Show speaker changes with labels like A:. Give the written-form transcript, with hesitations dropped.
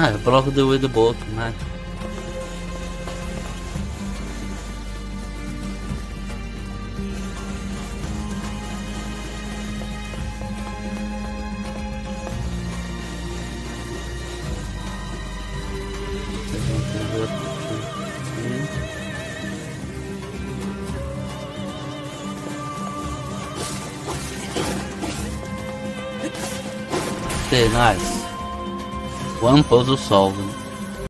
A: block the with the boat, man. Okay, nice. One puzzle solved.